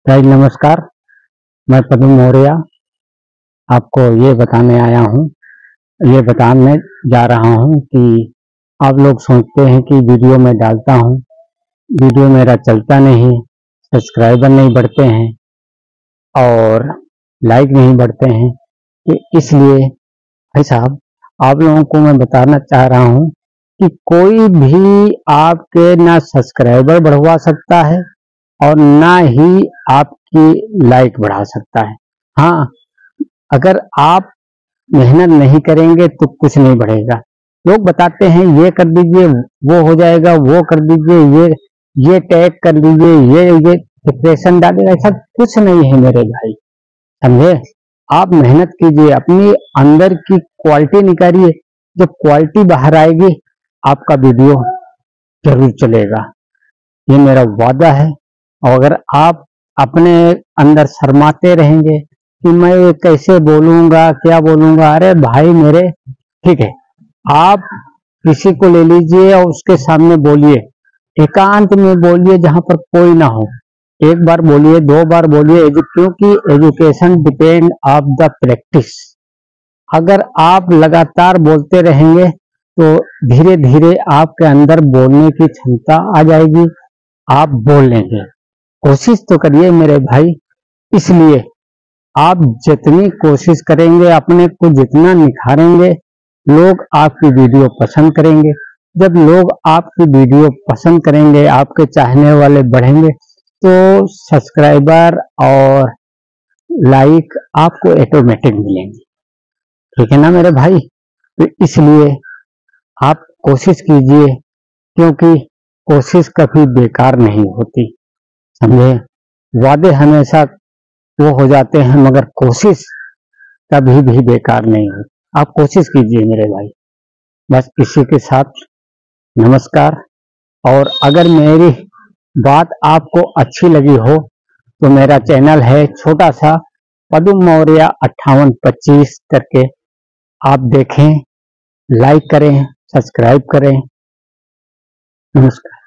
Guys नमस्कार। मैं पद्म मौर्य आपको ये बताने जा रहा हूँ कि आप लोग सोचते हैं कि वीडियो में डालता हूँ, वीडियो मेरा चलता नहीं, सब्सक्राइबर नहीं बढ़ते हैं और लाइक नहीं बढ़ते हैं। तो इसलिए भाई साहब आप लोगों को मैं बताना चाह रहा हूँ कि कोई भी आपके ना सब्सक्राइबर बढ़वा सकता है और ना ही आपकी लाइक बढ़ा सकता है। हाँ, अगर आप मेहनत नहीं करेंगे तो कुछ नहीं बढ़ेगा। लोग बताते हैं ये कर दीजिए वो हो जाएगा, वो कर दीजिए ये टैग कर लीजिए, ये डिप्रेशन डालिए। ऐसा कुछ नहीं है मेरे भाई, समझे। आप मेहनत कीजिए, अपनी अंदर की क्वालिटी निकालिए। जब क्वालिटी बाहर आएगी आपका वीडियो जरूर चलेगा, ये मेरा वादा है। और अगर आप अपने अंदर शर्माते रहेंगे कि मैं ये कैसे बोलूंगा, क्या बोलूंगा, अरे भाई मेरे, ठीक है, आप किसी को ले लीजिए और उसके सामने बोलिए, एकांत में बोलिए जहां पर कोई ना हो। एक बार बोलिए, दो बार बोलिए, क्योंकि education depend of the practice. अगर आप लगातार बोलते रहेंगे तो धीरे धीरे आपके अंदर बोलने की क्षमता आ जाएगी, आप बोल लेंगे। कोशिश तो करिए मेरे भाई। इसलिए आप जितनी कोशिश करेंगे, अपने को जितना निखारेंगे, लोग आपकी वीडियो पसंद करेंगे। जब लोग आपकी वीडियो पसंद करेंगे, आपके चाहने वाले बढ़ेंगे, तो सब्सक्राइबर और लाइक आपको ऑटोमेटिक मिलेंगे। ठीक है ना मेरे भाई। तो इसलिए आप कोशिश कीजिए, क्योंकि कोशिश कभी बेकार नहीं होती, समझे। वादे हमेशा वो हो जाते हैं मगर कोशिश कभी भी बेकार नहीं होती। आप कोशिश कीजिए मेरे भाई। बस इसी के साथ नमस्कार। और अगर मेरी बात आपको अच्छी लगी हो तो मेरा चैनल है छोटा सा पद्म मौर्य 5825 करके, आप देखें, लाइक करें, सब्सक्राइब करें। नमस्कार।